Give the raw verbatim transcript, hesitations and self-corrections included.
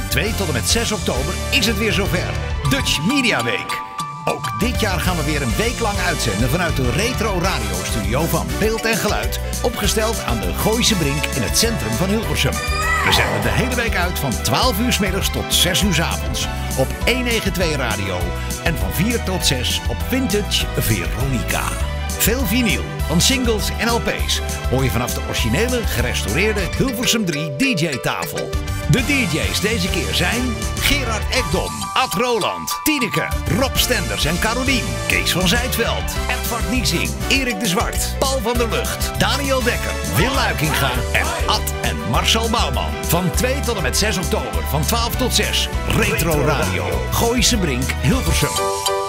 twee tot en met zes oktober is het weer zover. Dutch Media Week. Ook dit jaar gaan we weer een week lang uitzenden vanuit de Retro radiostudio van Beeld en Geluid. Opgesteld aan de Gooise Brink in het centrum van Hilversum. We zenden de hele week uit van twaalf uur 's middags tot zes uur 's avonds op honderdtwaalf Radio. En van vier tot zes op Vintage Veronica. Veel vinyl, van singles en L P's hoor je vanaf de originele gerestaureerde Hilversum drie D J-tafel. De D J's deze keer zijn Gerard Ekdom, Ad Roland, Tineke, Rob Stenders en Carolien, Kees van Zijtveld, Edvard Niesing, Erik de Zwart, Paul van der Lucht, Daniel Dekker, Wil Luikinga en Ad en Marcel Bouwman. Van twee tot en met zes oktober, van twaalf tot zes, Retro Radio, Gooise Brink, Hilversum.